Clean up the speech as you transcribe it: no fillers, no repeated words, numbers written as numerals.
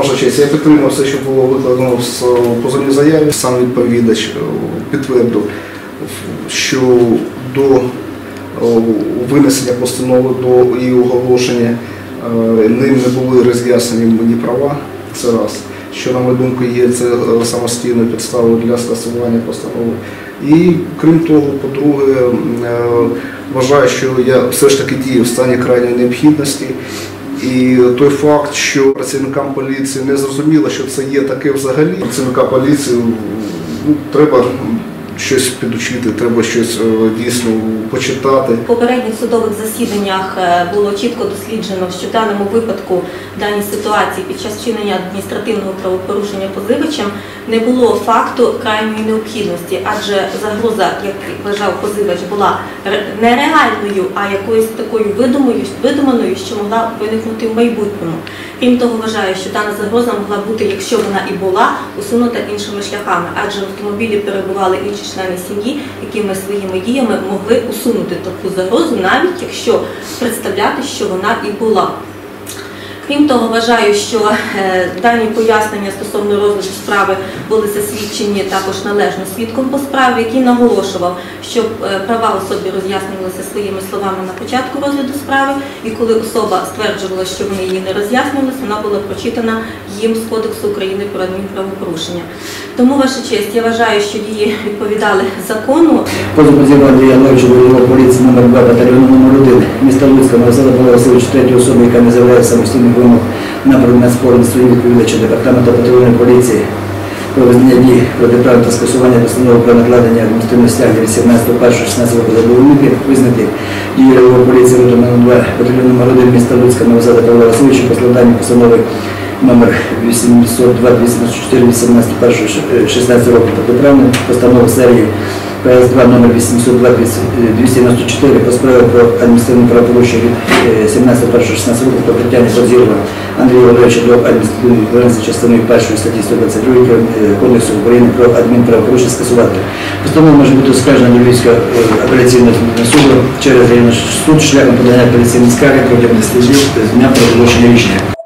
Ваша честь, я підтримав все, що було викладено в позовній заяві. Сам відповідач підтвердив, що до винесення постанови, до її оголошення ним не були роз'яснені мені права, це раз. Що, на мою думку, є це самостійною підставою для скасування постанови. І, крім того, по-друге, вважаю, що я все ж таки дію в стані крайньої необхідності. І той факт, що працівникам поліції не зрозуміло, що це є таке взагалі, працівникам поліції треба щось підучити, треба щось дійсно почитати. В попередніх судових засіданнях було чітко досліджено, що в даному випадку, в даній ситуації, під час вчинення адміністративного правопорушення позивачем не було факту крайньої необхідності, адже загроза, як вважав позивач, була не реальною, а якоюсь такою видуманою, що могла виникнути в майбутньому. Крім того, вважаю, що дана загроза могла бути, якщо вона і була, усунута іншими шляхами, адже в автомобілі перебували інші члени сім'ї, які ми своїми діями могли усунути таку загрозу, навіть якщо представляти, що вона і була. Крім того, вважаю, що дані пояснення стосовно розгляду справи були засвідчені також належно свідком по справі, який наголошував, що права особі роз'яснювалися своїми словами на початку розгляду справи, і коли особа стверджувала, що вони її не роз'яснювалися, вона була прочитана їм з Кодексу України про адмінправопорушення. Тому, ваша честь, я вважаю, що дії відповідали закону. Позов позивача Андрія Левича, головного поліції номер 2 батальйону номер 1 міста Луцька, Мирослава Павла Васильовича, третьої особи, яка не з'являє самостійних вимог на предмет спору від своїх відповідачів департаменту патрульної поліції про визнання дій протиправних та скасування постанови про накладення адміністративних стягнень від 17.01.16 року за довідники, визнати дії голови поліції роти номер 2 батальйону номер 1 міста Луцька, Мирослава Павла Васильовича по складанню постанови номер 802-214.01.16 року протиправної постанови серії ПС-2 номер 802-294 по справі про адміністративне правопорушення від 17.01.16 року про притягнення Подзірова Андрія Володимировича до адміністративної відповідальності частиною 1 статті 122 Кодексу України про адмінправопорушення скасувати. Постанова може бути оскаржена до Львівського апеляційного суду через районний суд шляхом подання апеляційної скарги протягом 10 днів з дня проголошення рішення.